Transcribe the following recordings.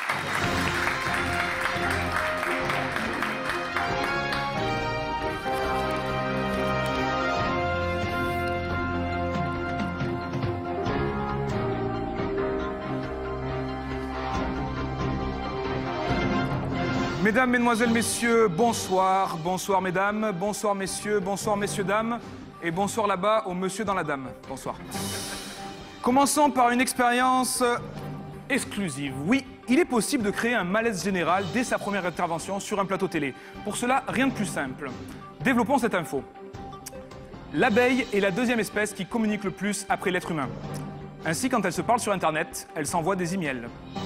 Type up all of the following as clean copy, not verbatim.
Mesdames, Mesdemoiselles, Messieurs, bonsoir. Bonsoir, mesdames. Bonsoir, messieurs. Bonsoir, messieurs, dames. Et bonsoir là-bas au monsieur dans la dame. Bonsoir. Commençons par une expérience exclusive. Oui, il est possible de créer un malaise général dès sa première intervention sur un plateau télé. Pour cela, rien de plus simple. Développons cette info. L'abeille est la deuxième espèce qui communique le plus après l'être humain. Ainsi, quand elle se parle sur Internet, elle s'envoie des emails.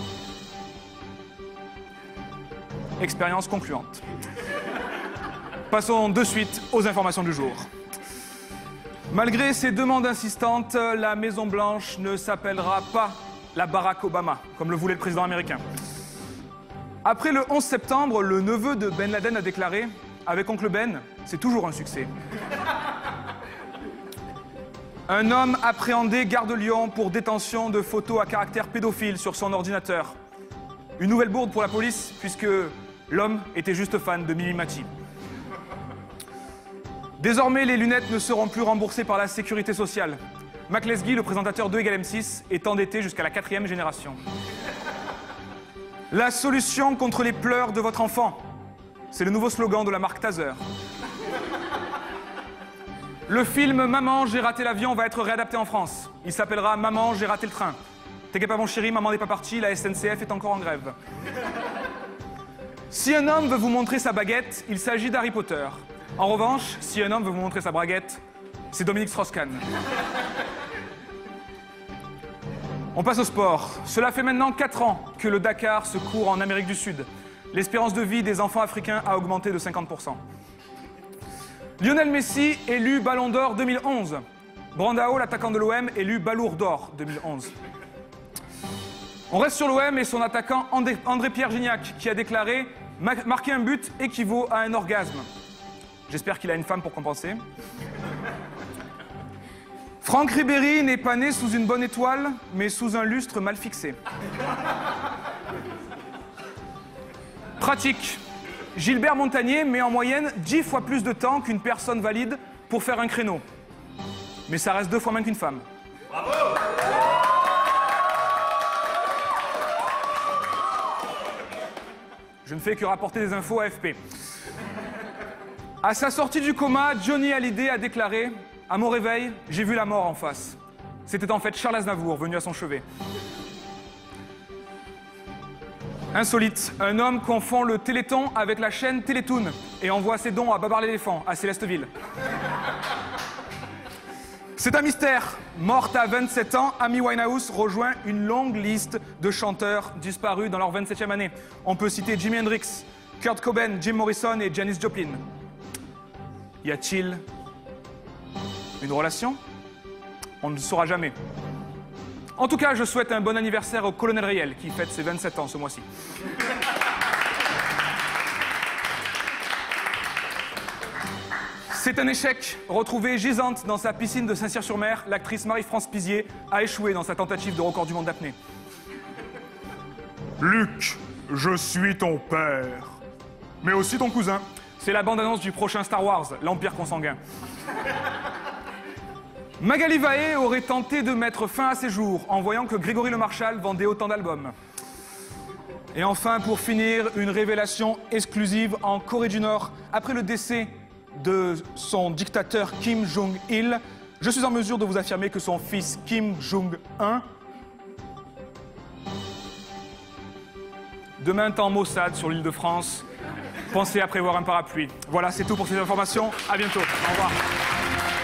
Expérience concluante. Passons de suite aux informations du jour. Malgré ses demandes insistantes, la Maison-Blanche ne s'appellera pas la Barack Obama, comme le voulait le président américain. Après le 11 septembre, le neveu de Ben Laden a déclaré « Avec Oncle Ben, c'est toujours un succès ». Un homme appréhendé gare de Lyon pour détention de photos à caractère pédophile sur son ordinateur. Une nouvelle bourde pour la police, puisque l'homme était juste fan de Mimi Mati. Désormais, les lunettes ne seront plus remboursées par la sécurité sociale. Mac Lesguy, le présentateur de Égal M6, est endetté jusqu'à la 4e génération. La solution contre les pleurs de votre enfant, c'est le nouveau slogan de la marque Taser. Le film Maman, j'ai raté l'avion va être réadapté en France. Il s'appellera Maman, j'ai raté le train. T'inquiète pas mon chéri, maman n'est pas partie, la SNCF est encore en grève. Si un homme veut vous montrer sa baguette, il s'agit d'Harry Potter. En revanche, si un homme veut vous montrer sa braguette, c'est Dominique Strauss-Kahn. On passe au sport. Cela fait maintenant 4 ans que le Dakar se court en Amérique du Sud. L'espérance de vie des enfants africains a augmenté de 50%. Lionel Messi, élu Ballon d'Or 2011. Brandao, l'attaquant de l'OM, élu Balourd d'Or 2011. On reste sur l'OM et son attaquant André-Pierre Gignac qui a déclaré « Marquer un but équivaut à un orgasme ». J'espère qu'il a une femme pour compenser. Franck Ribéry n'est pas né sous une bonne étoile, mais sous un lustre mal fixé. Pratique. Gilbert Montagnier met en moyenne 10 fois plus de temps qu'une personne valide pour faire un créneau. Mais ça reste 2 fois moins qu'une femme. Bravo! Je ne fais que rapporter des infos à AFP. À sa sortie du coma, Johnny Hallyday a déclaré « À mon réveil, j'ai vu la mort en face. » C'était en fait Charles Aznavour, venu à son chevet. Insolite, un homme confond le Téléthon avec la chaîne Télétoon et envoie ses dons à Babar l'éléphant, à Célesteville. C'est un mystère. Morte à 27 ans, Amy Winehouse rejoint une longue liste de chanteurs disparus dans leur 27e année. On peut citer Jimi Hendrix, Kurt Cobain, Jim Morrison et Janis Joplin. Y a-t-il une relation? On ne le saura jamais. En tout cas, je souhaite un bon anniversaire au colonel Riel, qui fête ses 27 ans ce mois-ci. C'est un échec. Retrouvée gisante dans sa piscine de Saint-Cyr-sur-Mer, l'actrice Marie-France Pizier a échoué dans sa tentative de record du monde d'apnée. Luc, je suis ton père, mais aussi ton cousin. C'est la bande-annonce du prochain Star Wars, l'Empire consanguin. Magali Vaé aurait tenté de mettre fin à ses jours en voyant que Grégory Le Marchal vendait autant d'albums. Et enfin, pour finir, une révélation exclusive en Corée du Nord. Après le décès de son dictateur Kim Jong-il, je suis en mesure de vous affirmer que son fils Kim Jong-un demain en Mossad sur l'île de France. Pensez à prévoir un parapluie. Voilà, c'est tout pour ces informations. À bientôt. Au revoir.